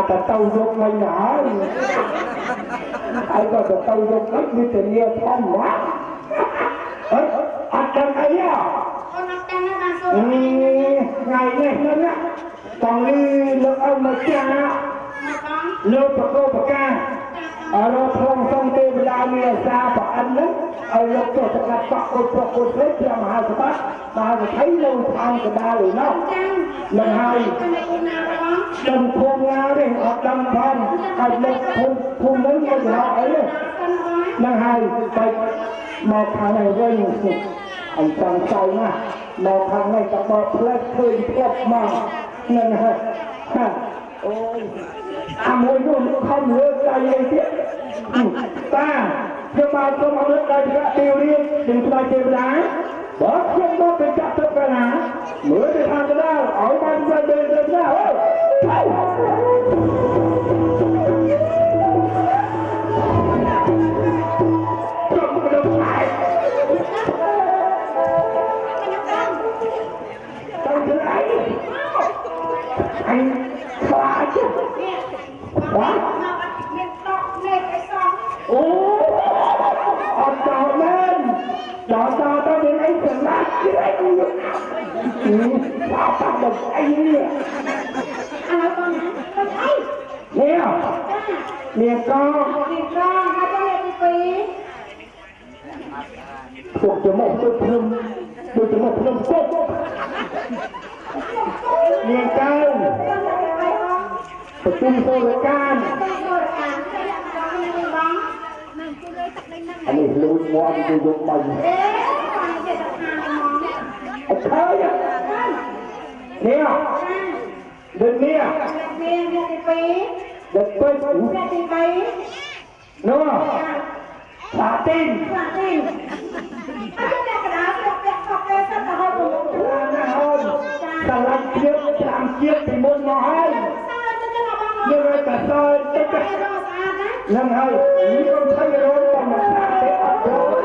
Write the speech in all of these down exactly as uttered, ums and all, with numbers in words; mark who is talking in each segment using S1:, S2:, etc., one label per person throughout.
S1: แต่เต้ายกไม่หนาไอ้ก็จะเต้ายกนักวิทยาท่องวะเฮ้ยอัดกันไอ้เนี่ยอืมไงเนี่ยนั่นนะตอนนี้เราเอามาจ้าเราประกอบประการเราทองทองเทวดาเมียซาปะอันนั้นเอาเราตัวสกัดปะคนปะคนเล็กจะมหาสบัดมาจะใช้เราทางกันได้หรือเนาะนั่นให้ดำพงงาเนี่ยออกดำพันไอ้เล็กพงพงนั้นก็จะเอาไอ้เนี่ยนั่นให้ไปมาทางไหนเรื่องสุดไอ้จังใจนะมาทางไหนกับมาเพลิดเพลินเพลิดมานั่นฮะโอ้ยอามวยนู่นเขาเลือกใจเลยเสียตาจะมาจะมาเลือกใจจะตีเรียนถึงสบายเจ็บหนาบอกเพื่อนบอกเป็นจับตัวกันนะเหมือนจะทำกันได้เอามันจะเดินเดินหน้าเฮ้ยจบกระโดดไหลต้องถึงไหนไอ้ขวาจุดวะโอ้อดจอเล่นจอจอต้องเป็นไอ้สมัครที่ไอ้กูอืมว้าวตัดแบบไอ้เนี่ยอะไรตอนนั้นก็ใช่เนี่ยเนี่ยก็เนี่ยก็ให้ต้องเรียนปีพวกจะมองตัวพึ่งตัวจะมองพึ่งปุ๊บเนี่ยก็ประชุมโซลการอันนี้รู้ว่ามันจะยกไปไอ้เธอเนี่ยเนี่ยเดินเนี่ยเดินไปเนาะสาตินสาตินสลับเชียบสามเชียบไปหมดมาให้ยังไงแต่ซอยจะจะนั่งให้มีคนไทยร้อนต้องมาสาเตะอัดโดย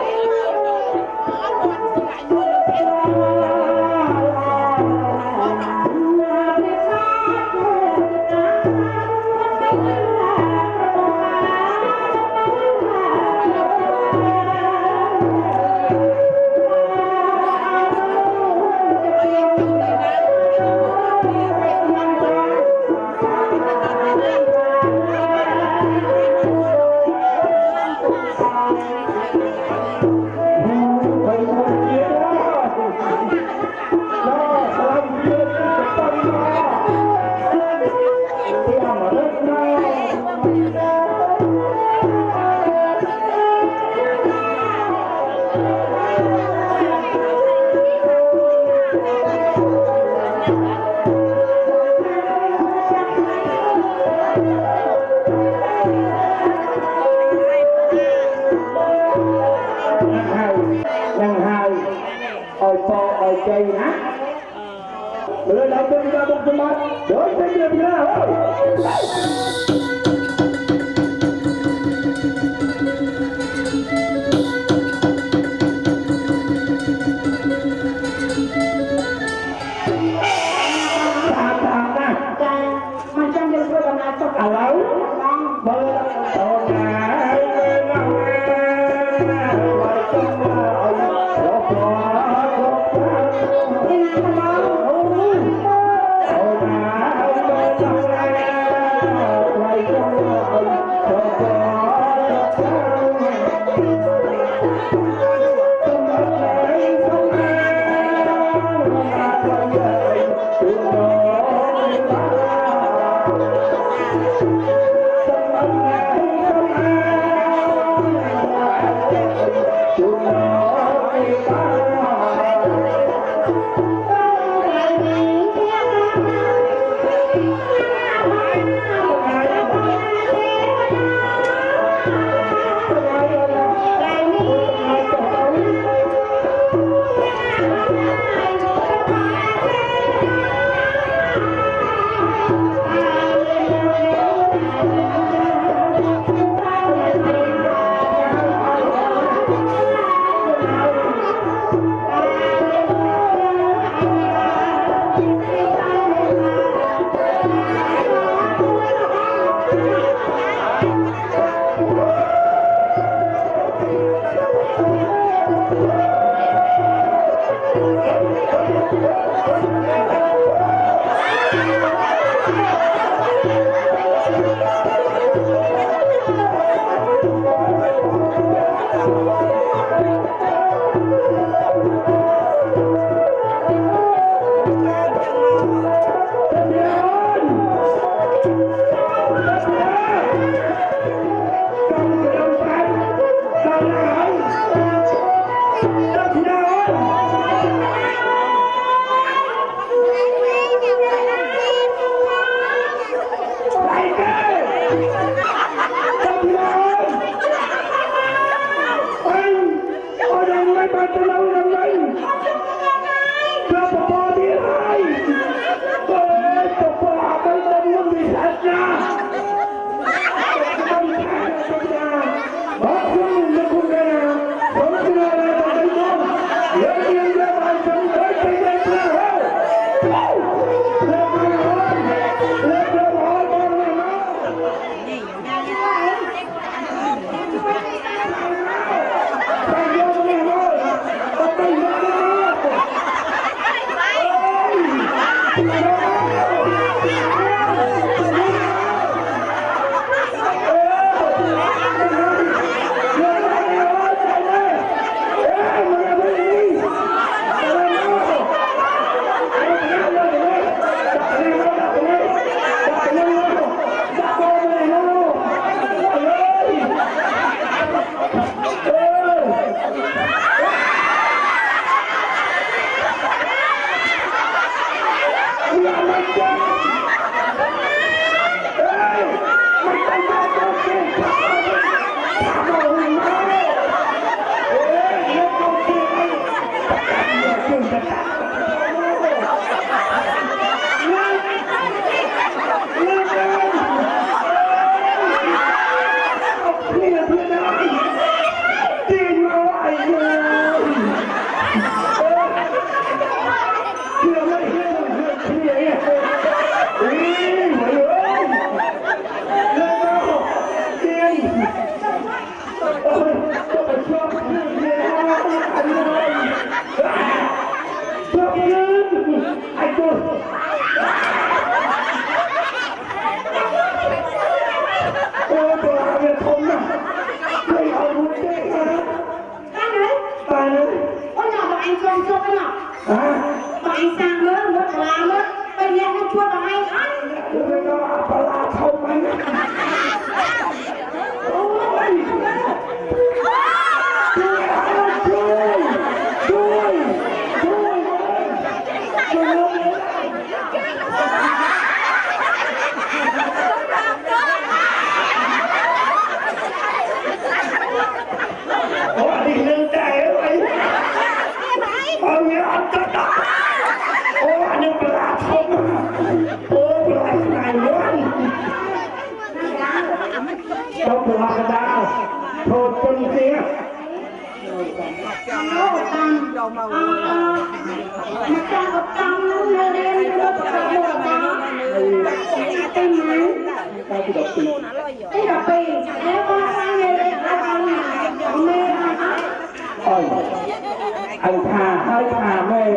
S1: anh thà hai thà mê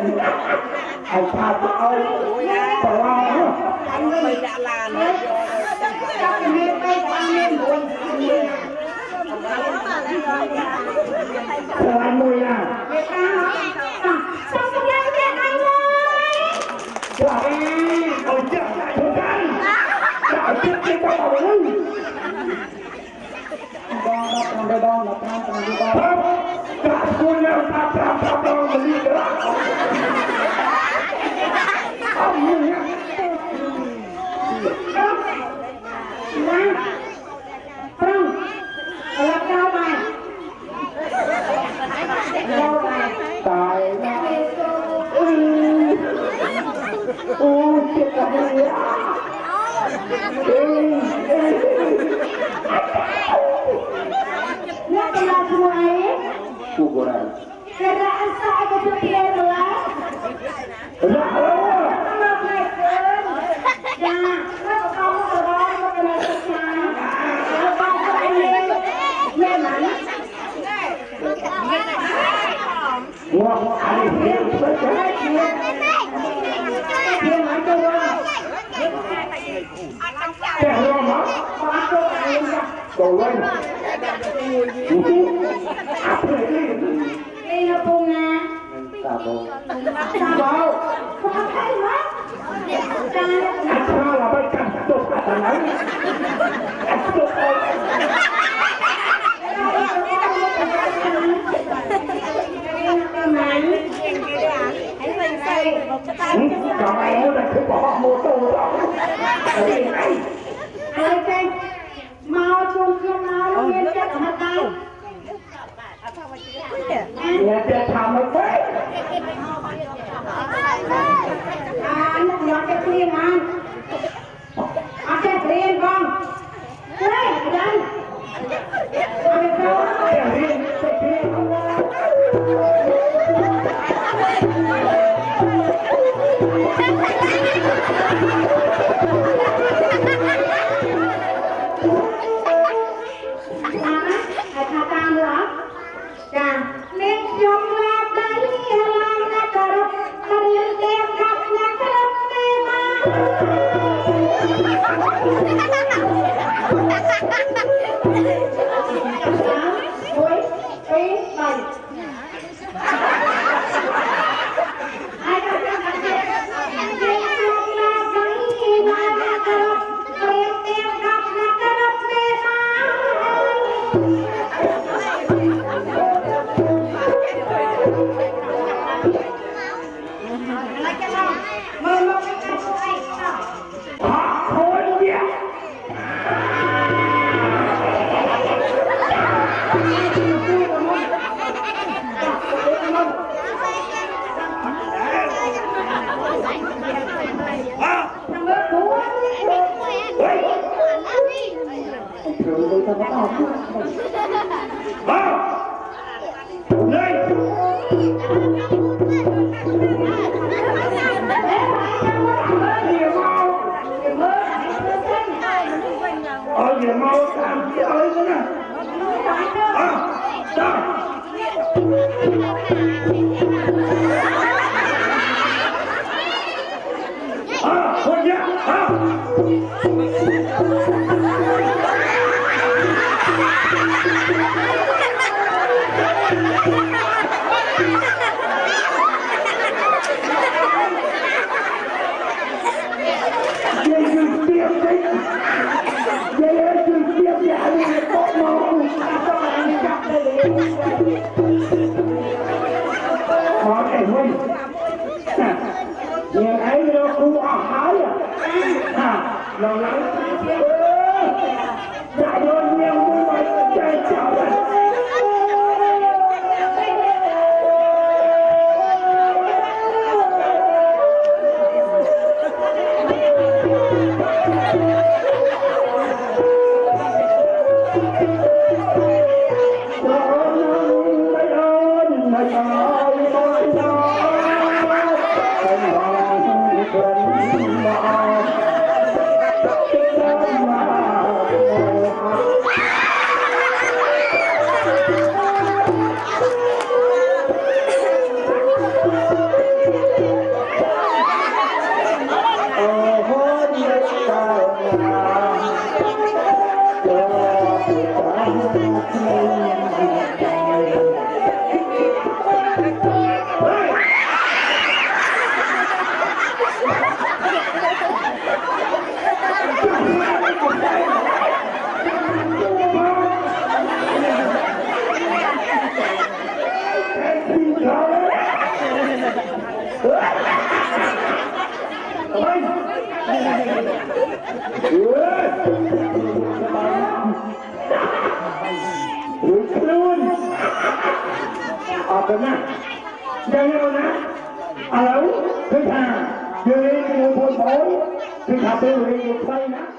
S1: anh thà của ơi phải lo
S2: anh mới đã là nó
S1: Thưa anh mùi à
S3: sao không lên kia anh ơi
S1: trời ôi trời thưa anh trời chết cái bao đầu lưng đo đo đo đo đo đo đo đo cả cuốn nào ta ta ta đo mà đi được không như thế
S3: Lan Prong là cao bài cao bài
S1: tại ôi chết cả người
S3: Nó còn là ngoài
S1: của cô này
S3: Kaya ang sa ako sa tiyero lang
S1: ra rồi
S3: Ano kayo Ya, nakakamu sa bahay mo ka na sa siya Ano ba sa inyo? Yaman
S1: Wow, anh hiểu tất cả
S3: Yaman ka ba?
S1: Kẻ lo mà
S3: Ba ko ayun ka
S1: Cầu lên
S3: Kaya po nga
S1: Tà bồ
S3: Wow Kung kayo ba?
S1: Anh sao là phải cắt tục cả thằng ấy Cắt tục thôi Còn ai muốn là cứ bỏ mô tô đó Ở đây này
S3: mau chung kia mau nó nhiên chất hả ta
S1: Nhà chết thầm mới quét
S3: à nó nhỏ cái tiền ăn à cái tiền con đây ở đây ở đây đâu
S1: Kẻ riêng, kẻ riêng
S3: Thank you. จ้าเลี้ยงยมลาบได้ลามนักรบเรียนเด็กกับนักรบไม่มาโอ้ยเอ้ยไปไอ้ก็จะทำเด็กเลี้ยงยมลาบได้ลามนักรบเรียนเด็กกับนักรบไม่มา
S1: Alo, thứ hai, đưa đi mua phôi phối, thứ hai đưa đi mua phôi nè.